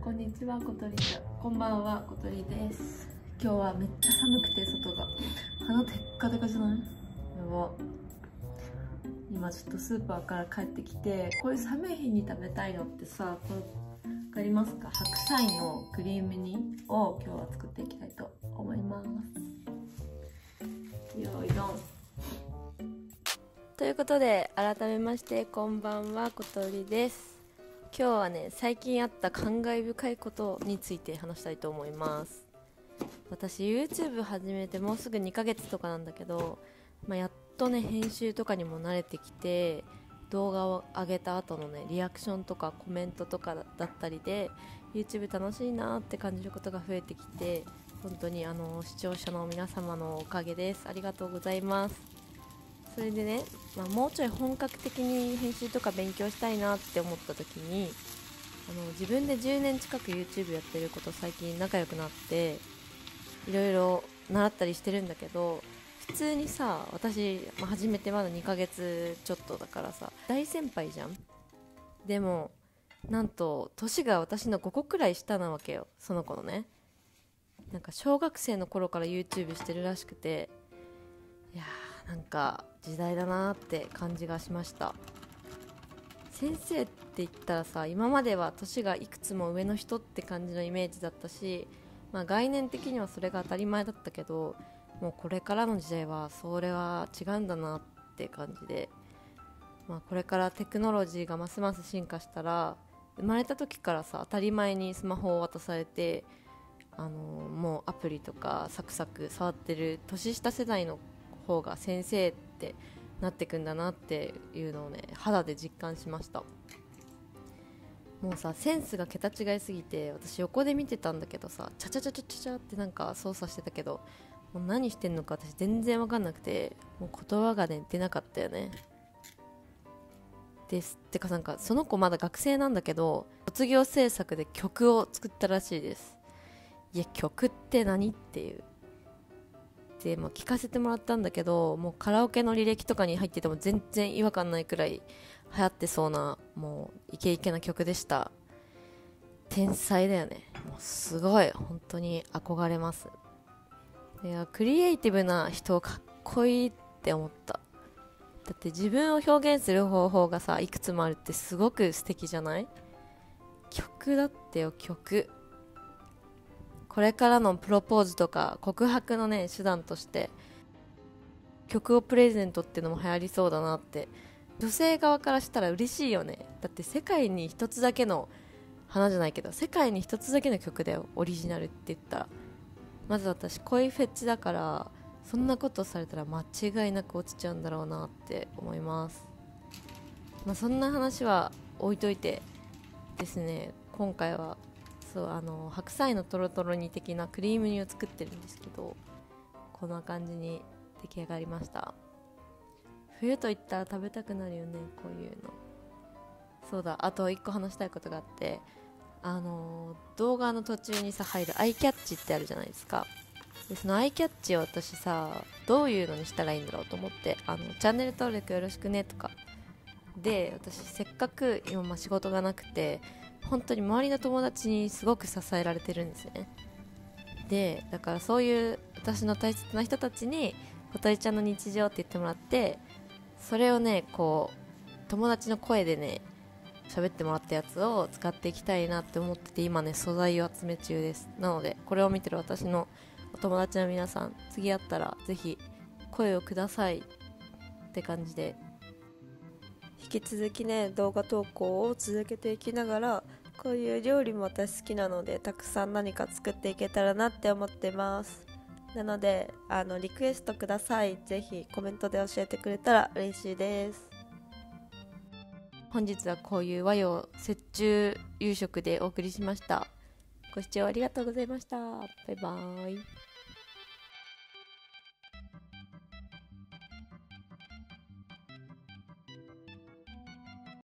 こんにちは、ことりちゃん。こんばんは、ことりです。今日はめっちゃ寒くて、外が鼻テッカテカじゃない？やば。今ちょっとスーパーから帰ってきて、こういう寒い日に食べたいのってさ、分かりますか？白菜のクリーム煮を今日は作っていきたいと思います。よいどん。 ということで、改めましてこんばんは、ことりです。今日はね、最近あった感慨深いことについて話したいと思います。私 YouTube 始めてもうすぐ2ヶ月とかなんだけど、やっとね編集とかにも慣れてきて、動画を上げた後のねリアクションとかコメントとかだったりで YouTube 楽しいなって感じることが増えてきて、本当に視聴者の皆様のおかげです。ありがとうございます。それでね、もうちょい本格的に編集とか勉強したいなって思った時に、自分で10年近く YouTube やってること最近仲良くなっていろいろ習ったりしてるんだけど、普通にさ私、始めてまだ2ヶ月ちょっとだからさ大先輩じゃん。でもなんと年が私の5個くらい下なわけよ、その子のね。なんか小学生の頃から YouTube してるらしくて、いやーなんか時代だなって感じがしました。先生って言ったらさ、今までは年がいくつも上の人って感じのイメージだったし、概念的にはそれが当たり前だったけど、もうこれからの時代はそれは違うんだなって感じで、これからテクノロジーがますます進化したら、生まれた時からさ当たり前にスマホを渡されて、もうアプリとかサクサク触ってる年下世代の方が先生ってなってくんだなっていうのをね、肌で実感しました。もうさセンスが桁違いすぎて、私横で見てたんだけどさ、チャチャチャチャチャってなんか操作してたけど、もう何してんのか私全然分かんなくて、もう言葉がね出なかったよね。ですってか、なんかその子まだ学生なんだけど、卒業制作で曲を作ったらしいです。いや曲って何っていう。でも聞かせてもらったんだけど、もうカラオケの履歴とかに入ってても全然違和感ないくらい流行ってそうな、もうイケイケな曲でした。天才だよね。もうすごい、本当に憧れます。いやクリエイティブな人かっこいいって思った。だって自分を表現する方法がさいくつもあるってすごく素敵じゃない？曲だってよ、曲。これからのプロポーズとか告白のね手段として曲をプレゼントっていうのも流行りそうだなって。女性側からしたら嬉しいよね。だって世界に一つだけの花じゃないけど、世界に一つだけの曲だよ、オリジナルって言ったら。まず私恋フェチだから、そんなことされたら間違いなく落ちちゃうんだろうなって思います。そんな話は置いといてですね、今回はそう白菜のトロトロ煮的なクリーム煮を作ってるんですけど、こんな感じに出来上がりました。冬といったら食べたくなるよね、こういうの。そうだ、あと1個話したいことがあって、動画の途中にさ入るアイキャッチってあるじゃないですか。でそのアイキャッチを私さどういうのにしたらいいんだろうと思って、チャンネル登録よろしくねとかで、私せっかく今仕事がなくて本当に周りの友達にすごく支えられてるんですよね。でだからそういう私の大切な人たちにことりちゃんの日常って言ってもらって、それをねこう友達の声でね喋ってもらったやつを使っていきたいなって思ってて、今ね素材を集め中です。なのでこれを見てる私のお友達の皆さん、次会ったらぜひ声をくださいって感じで、 引き続きね動画投稿を続けていきながら、こういう料理も私好きなのでたくさん何か作っていけたらなって思ってます。なのでリクエストください。ぜひコメントで教えてくれたら嬉しいです。 本日はこういう和洋折衷夕食でお送りしました。ご視聴ありがとうございました。バイバーイ。